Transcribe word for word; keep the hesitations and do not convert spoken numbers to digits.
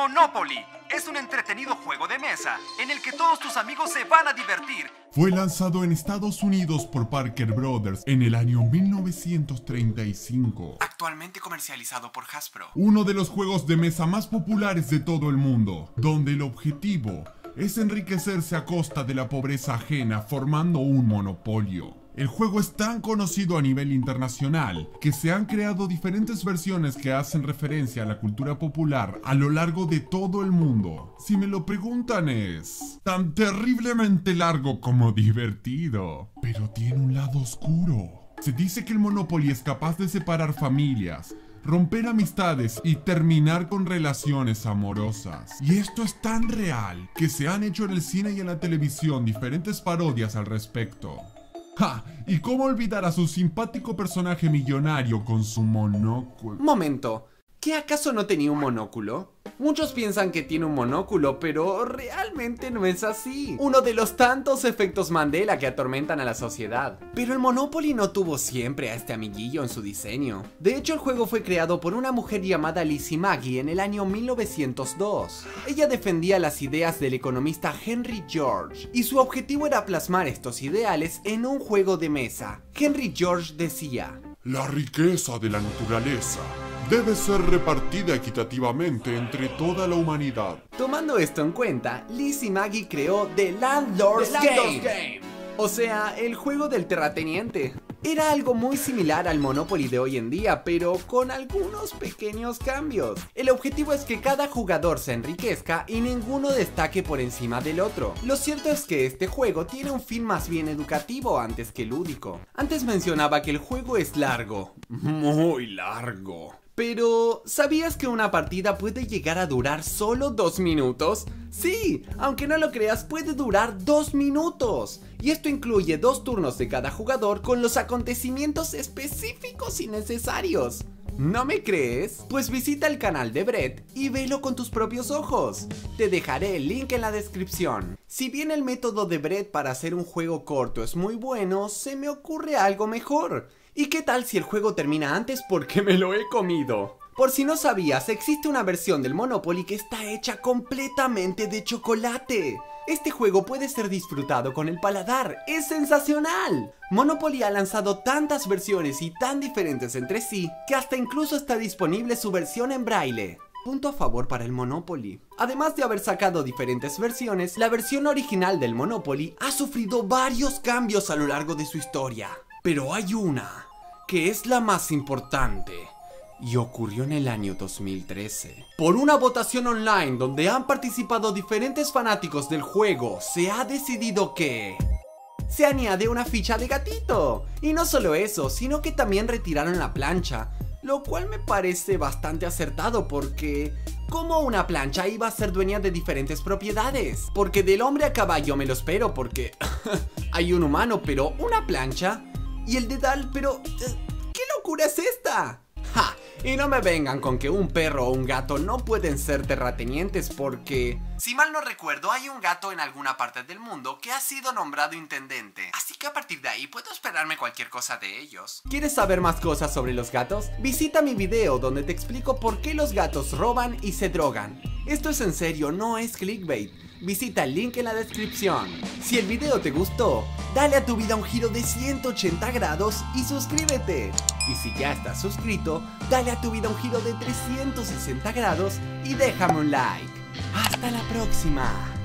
Monopoly es un entretenido juego de mesa en el que todos tus amigos se van a divertir. Fue lanzado en Estados Unidos por Parker Brothers en el año mil novecientos treinta y cinco. Actualmente comercializado por Hasbro. Uno de los juegos de mesa más populares de todo el mundo, donde el objetivo es enriquecerse a costa de la pobreza ajena formando un monopolio. El juego es tan conocido a nivel internacional que se han creado diferentes versiones que hacen referencia a la cultura popular a lo largo de todo el mundo. Si me lo preguntan, es tan terriblemente largo como divertido, pero tiene un lado oscuro. Se dice que el Monopoly es capaz de separar familias, romper amistades y terminar con relaciones amorosas. Y esto es tan real que se han hecho en el cine y en la televisión diferentes parodias al respecto. ¡Ja! ¿Y cómo olvidar a su simpático personaje millonario con su monóculo? Momento, ¿qué acaso no tenía un monóculo? Muchos piensan que tiene un monóculo, pero realmente no es así. Uno de los tantos efectos Mandela que atormentan a la sociedad. Pero el Monopoly no tuvo siempre a este amiguillo en su diseño. De hecho, el juego fue creado por una mujer llamada Lizzie Magie en el año mil novecientos dos. Ella defendía las ideas del economista Henry George, y su objetivo era plasmar estos ideales en un juego de mesa. Henry George decía: la riqueza de la naturaleza debe ser repartida equitativamente entre toda la humanidad. Tomando esto en cuenta, Lizzie Magie creó The Landlord's, The Landlord's Game. Game, o sea, el juego del terrateniente. Era algo muy similar al Monopoly de hoy en día, pero con algunos pequeños cambios. El objetivo es que cada jugador se enriquezca y ninguno destaque por encima del otro. Lo cierto es que este juego tiene un fin más bien educativo antes que lúdico. Antes mencionaba que el juego es largo, muy largo. Pero, ¿sabías que una partida puede llegar a durar solo dos minutos? Sí, aunque no lo creas, puede durar dos minutos. Y esto incluye dos turnos de cada jugador con los acontecimientos específicos y necesarios. ¿No me crees? Pues visita el canal de Brett y velo con tus propios ojos. Te dejaré el link en la descripción. Si bien el método de Brett para hacer un juego corto es muy bueno, se me ocurre algo mejor. ¿Y qué tal si el juego termina antes porque me lo he comido? Por si no sabías, existe una versión del Monopoly que está hecha completamente de chocolate. Este juego puede ser disfrutado con el paladar, ¡es sensacional! Monopoly ha lanzado tantas versiones y tan diferentes entre sí, que hasta incluso está disponible su versión en braille. Punto a favor para el Monopoly. Además de haber sacado diferentes versiones, la versión original del Monopoly ha sufrido varios cambios a lo largo de su historia. Pero hay una que es la más importante, y ocurrió en el año dos mil trece. Por una votación online donde han participado diferentes fanáticos del juego, se ha decidido que se añade una ficha de gatito. Y no solo eso, sino que también retiraron la plancha, lo cual me parece bastante acertado porque ¿cómo una plancha iba a ser dueña de diferentes propiedades? Porque del hombre a caballo me lo espero porque hay un humano, pero una plancha. Y el dedal, pero ¿qué locura es esta? ¡Ja! Y no me vengan con que un perro o un gato no pueden ser terratenientes porque, si mal no recuerdo, hay un gato en alguna parte del mundo que ha sido nombrado intendente. Así que a partir de ahí puedo esperarme cualquier cosa de ellos. ¿Quieres saber más cosas sobre los gatos? Visita mi video donde te explico por qué los gatos roban y se drogan. Esto es en serio, no es clickbait. Visita el link en la descripción. Si el video te gustó, dale a tu vida un giro de ciento ochenta grados y suscríbete. Y si ya estás suscrito, dale a tu vida un giro de trescientos sesenta grados y déjame un like. ¡Hasta la próxima!